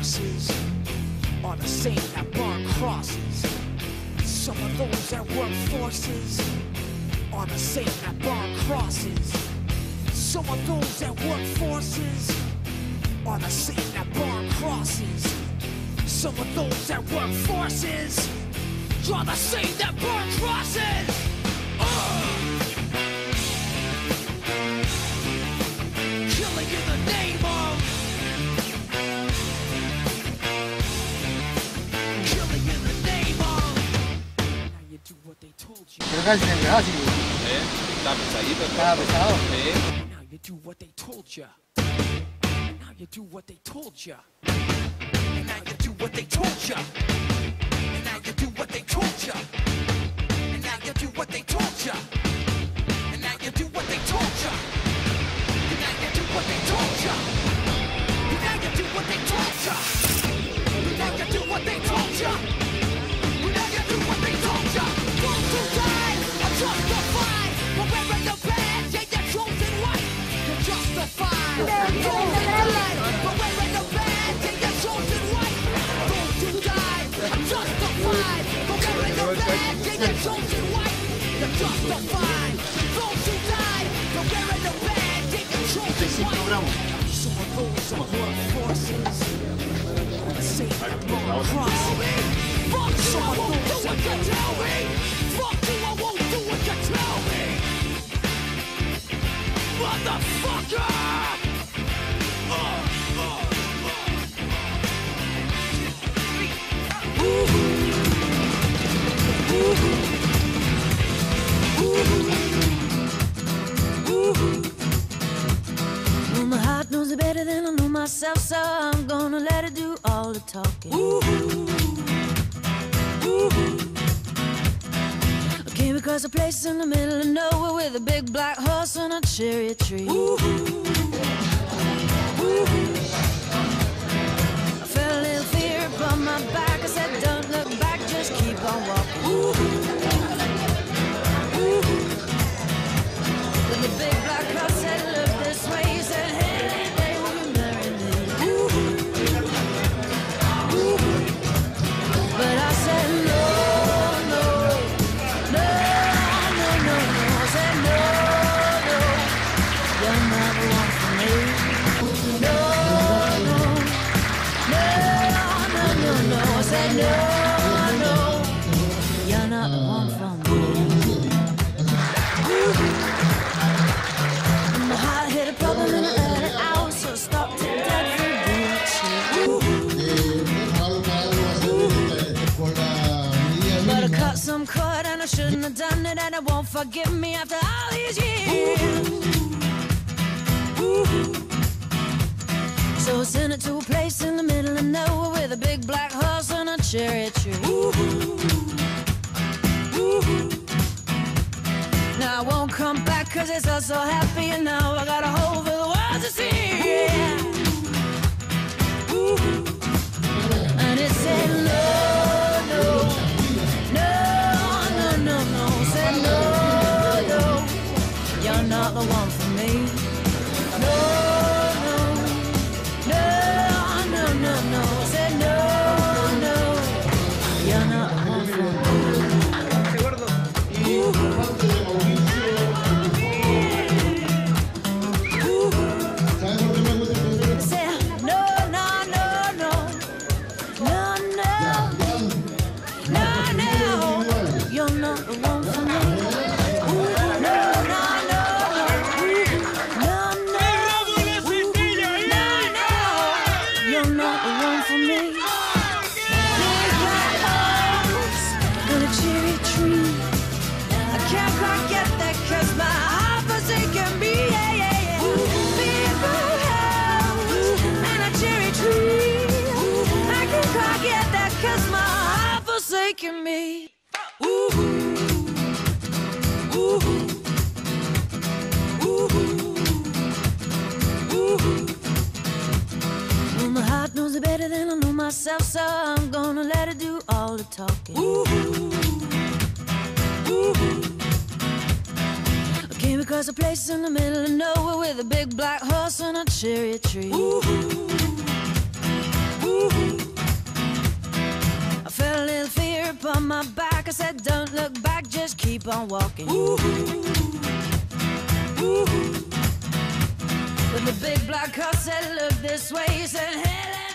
forces are the same that burn crosses. Some of those that work forces are the same that burn crosses. Some of those that work forces are the same that burn crosses. Some of those that work forces are the same that burn crosses. Killing in the name of. Killing in the name of. Now you do what they told you. Pero casi se enredaba así. Está pesadito. Estaba pesado. Now you do what they told you. Now you do what they told you. And now you do what they told you. And now you do what they told you. And now you do what they told you. And now you do what they told you. And now you do what they told you. And now you do what they told you. And now you do what they told you. And now you do what they told you. Those who died are justified. But wearing the badge, yeah, you're chosen white. You're justified. Those who died, but wearing the badge, yeah, you're chosen white. Those who died are justified. But wearing the badge, yeah, you're chosen white. You're justified. Those who died, but wearing the badge, yeah, you're chosen white. Some of those are work forces. The same that burn crosses. Fuck you, I won't do what you tell me. Fuck you, I won't do what you tell me. Motherfucker! Well, my heart knows it better than I know myself, so I'm gonna let it do all the talking. I came across a place in the middle of nowhere with a big black horse and a cherry tree. I felt a little fear upon my back. I said, don't look back, just keep on walking. Then the big black horse said, look this way. He said, hey, they will be marrying me. But I said, no, no, no, no, no, no. I said, no, no, you're not the one for me. No, no, no, no, no, no. I said, no, no, you're not the one for me. And my heart hit a problem and I let it out, so I stopped it dead for being But I cut some cord and I shouldn't have done it, and it won't forgive me after all these years. So I sent it to a place in the middle of nowhere with a big black horse and a cherry tree. Now I won't come back 'cause it's all so happy, and now I got a hole for the world to see. And it said no, no, no, no, no, no. It said no, no, you're not the one for me. No, no, no, no, no, no. It said no, no, you're not the one for me. It said no, no, no, no, no, no, no, no, you're not the one for me. No, no, no, no, no, no, you're not the one for me. Big black horse and a cherry tree. I can't quite get that 'cause my heart forsaken me. Yeah, yeah, yeah. Big black house and a cherry tree. I can't quite get that 'cause my heart forsaken me. Well, my heart knows it better than I know myself, so I'm gonna let it do all the talking. I came across a place in the middle of nowhere with a big black horse and a cherry tree. I felt a little fear upon my back. I said, don't look back, just keep on walking. But the big black car said, look this way. He said, hey,